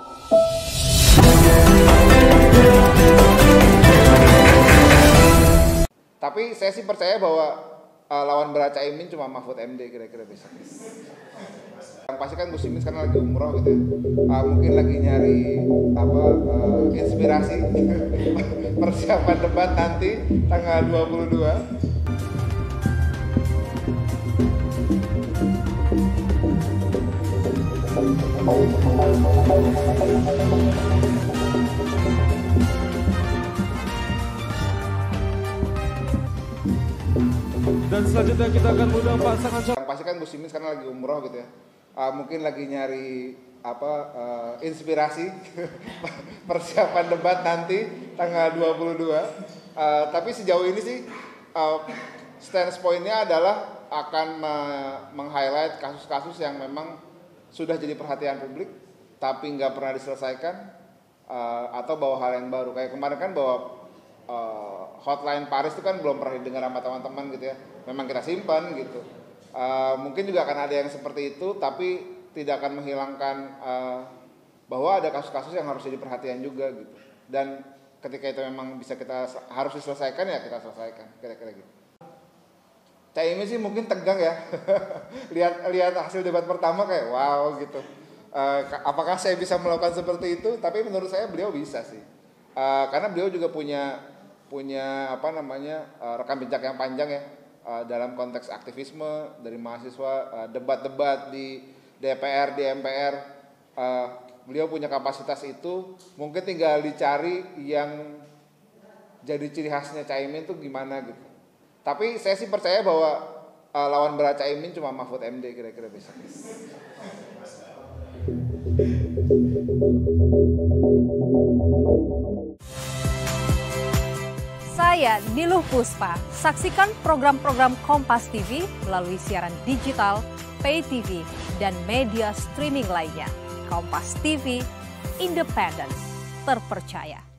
Tapi saya sih percaya bahwa lawan berat Caimin cuma Mahfud MD kira-kira besok. Yang pasti kan Gus Imin sekarang lagi umroh gitu ya. Mungkin lagi nyari inspirasi persiapan debat nanti tanggal 22. Dan selanjutnya kita akan mengundang pasangan Yang pasti kan Gus Imin sekarang lagi umroh gitu ya. Mungkin lagi nyari inspirasi persiapan debat nanti tanggal 22. Tapi sejauh ini sih stance point-nya adalah akan meng-highlight kasus-kasus yang memang sudah jadi perhatian publik tapi nggak pernah diselesaikan, atau bawa hal yang baru. Kayak kemarin kan bawa hotline Paris itu kan belum pernah didengar sama teman-teman gitu ya. Memang kita simpan gitu. Mungkin juga akan ada yang seperti itu, tapi tidak akan menghilangkan bahwa ada kasus-kasus yang harus jadi perhatian juga gitu. Dan ketika itu memang bisa harus diselesaikan ya kita selesaikan, kira-kira gitu. Caimin sih mungkin tegang ya. lihat hasil debat pertama kayak wow gitu. Apakah saya bisa melakukan seperti itu? Tapi menurut saya beliau bisa sih. Karena beliau juga punya rekam jejak yang panjang ya dalam konteks aktivisme dari mahasiswa, debat-debat di DPR, di MPR. Beliau punya kapasitas itu, mungkin tinggal dicari yang jadi ciri khasnya Caimin tuh gimana gitu. Tapi saya sih percaya bahwa lawan berat Caimin cuma Mahfud MD kira-kira besok. Saya Niluh Puspa. Saksikan program-program Kompas TV melalui siaran digital, pay TV, dan media streaming lainnya. Kompas TV, independen, terpercaya.